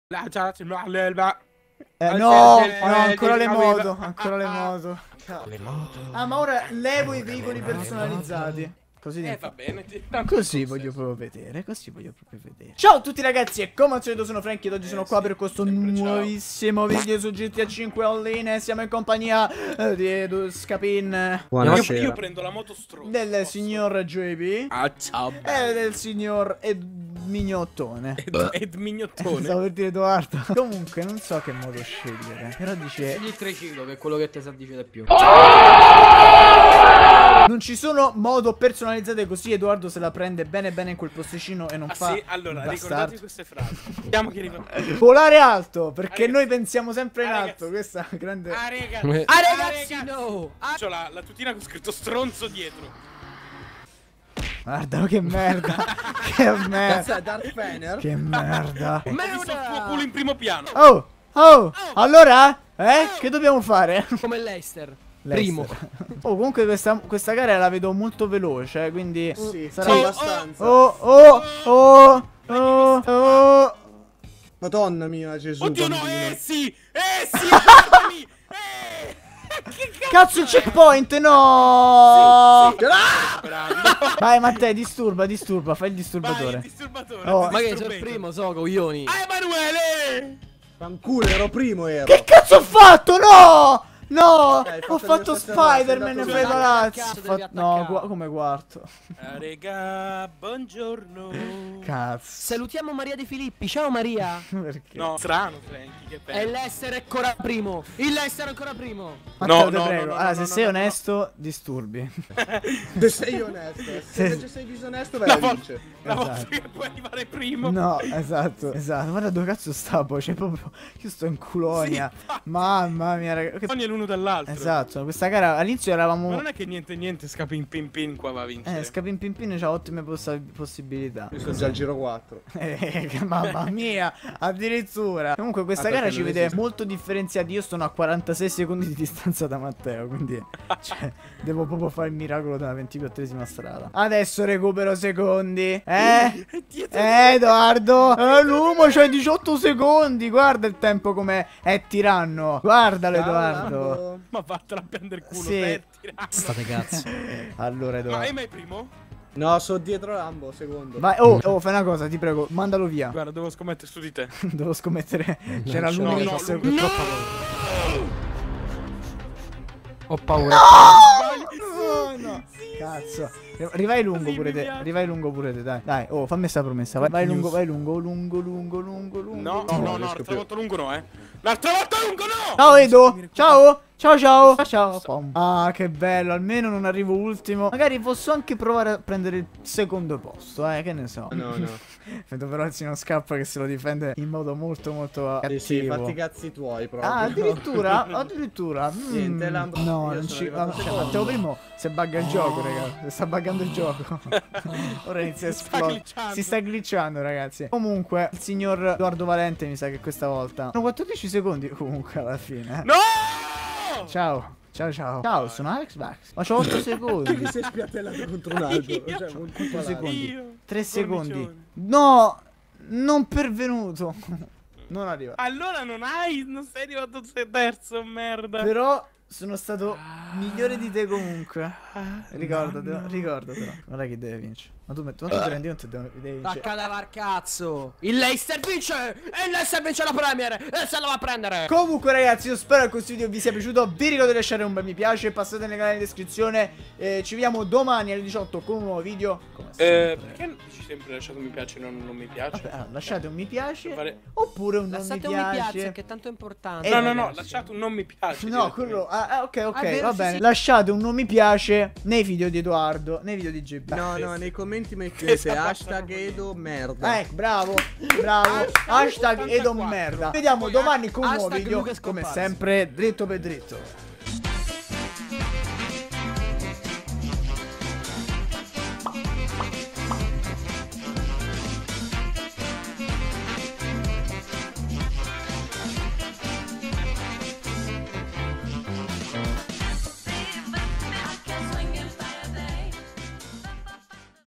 No, ancora le moto. Ancora le moto. Ah, ma ora levo i veicoli personalizzati. Così va bene. Così voglio proprio vedere. Ciao a tutti ragazzi, e come al solito sono Franky ed oggi sono qua per questo nuovissimo video su GTA 5 Online. Siamo in compagnia di Edu Scapin. Io prendo la moto stronza. Del signor JB. Ciao. E del signor Mignottone. Ed Mignottone. Stavo per dire Edoardo. Comunque non so che modo scegliere. Però dice il triciclo, che è quello che ti sa dice di più. non ci sono modo personalizzate così. Edoardo se la prende bene bene in quel posticino e non fa. Sì, allora ricordate queste frasi. Vediamo che arriva. Volare alto, perché noi pensiamo sempre in alto. Questa grande. Ragazzi, no. C'ho la tutina con scritto stronzo dietro. Guarda che merda. Che merda. Darth Vader. Che merda. Ho visto il tuo culo in primo piano. Oh, allora? Che dobbiamo fare? Come Leicester. Primo. Oh, comunque questa gara la vedo molto veloce, quindi sì, sarà abbastanza. Madonna mia, Gesù. Oddio no, sì, guardami. Cazzo il checkpoint, no! Sì. Bravi. Vai Matteo, disturba, fai il disturbatore. Vai, il disturbatore. Oh. Ma che sei il primo, so, coglioni. Emanuele! Fanculo, ero primo, Che cazzo ho fatto? No! No! Hai Ho fatto fatto il mio stesso Spider-Man errore, e sei pedalazzi. No, attaccare. come quarto. Rega, buongiorno. Cazzo. Salutiamo Maria De Filippi. Ciao Maria. Perché? No, strano, Franky, che E bello. Leicester è ancora primo. Il Leicester è ancora primo. Matteo, No, te no, prego. no, Allora, no, se no, sei no, onesto, disturbi. Se sei onesto. Se invece sei disonesto, vai a vincere. La volta Esatto. che puoi arrivare primo. No, esatto. Guarda dove cazzo stavo. Cioè, proprio. Io sto in Colonia. Mamma mia, ragazzi. Ogni l'uno dall'altro. Esatto, questa gara all'inizio eravamo. Ma non è che niente Scapin Pin Pin qua va a vincere. Scapin Pin Pin c'ha ottime possibilità. Io sto già al giro 4. Mamma mia, addirittura. Comunque questa gara ci vede molto differenziati. Io sono a 46 secondi di distanza da Matteo, quindi cioè, devo proprio fare il miracolo della 24esima strada. Adesso recupero secondi. Edoardo, l'uomo c'hai 18 secondi. Guarda il tempo come è tiranno. Guardalo Edoardo. Ma vattela a prendere il culo, Sì. State cazzo. Allora Ma Edoardo. è mai primo? No, sono dietro Rambo, secondo. Vai, fai una cosa, ti prego, mandalo via. Guarda, devo scommettere su di te. Devo scommettere. C'era l'uno che fosse no. Ho paura. No. Cazzo. Rivai lungo pure te. Rivai lungo pure te, dai. Dai, fammi sta promessa. Vai lungo. lungo. No, l'altra volta lungo no, L'altra volta lungo no! Ciao Edo. Ciao. Ah, che bello. Almeno non arrivo ultimo. Magari posso anche provare a prendere il secondo posto, che ne so. No. Vedo però il signor Scappa che se lo difende in modo molto cattivo. Sì, fatti i cazzi tuoi proprio. Ah, addirittura. Niente, Lambo. No, Io non sono ci. arrivato secondo. Matteo primo si bugga il gioco, raga. Sta buggando il gioco. Ora inizia a esplodere. Si sta glitchando, ragazzi. Comunque, il signor Edoardo Valente mi sa che questa volta. Sono 14 secondi comunque alla fine. No! Ciao, sono Alex Bax. Ma c'ho 8 secondi. Che sei spiattellato contro un albero. Cioè, molto 8 secondi. Io. 3 secondi. Cornicione. No, non pervenuto. Non arriva. Allora non sei arrivato terzo, merda. Però sono stato migliore di te comunque. Ricordatelo. Guarda chi deve vincere. Ma tu ti rendi conto che devi vincere? Tacca da var cazzo. Il Leicester vince. E il Leicester vince la Premier. E se la va a prendere. Comunque ragazzi, io spero che questo video vi sia piaciuto. Vi ricordo di lasciare un bel mi piace. Passate nel canale in descrizione. Ci vediamo domani alle 18 con un nuovo video. Come sempre. Perché dici sempre lasciato un mi piace e non mi piace? Vabbè, lasciate un mi piace. Fare- Oppure un non mi Lasciate un mi piace, piace. che è tanto importante. No, lasciato un non mi piace. No, quello. Ok, vero, va sì, bene. sì. Lasciate un non mi piace nei video di Edoardo. Nei video di JB. No, nei commenti mettete Esatto. #Edo merda. Bravo. Hashtag Edo merda. Vediamo domani con un nuovo Hashtag video. Luca Come scomparso. sempre, dritto per dritto.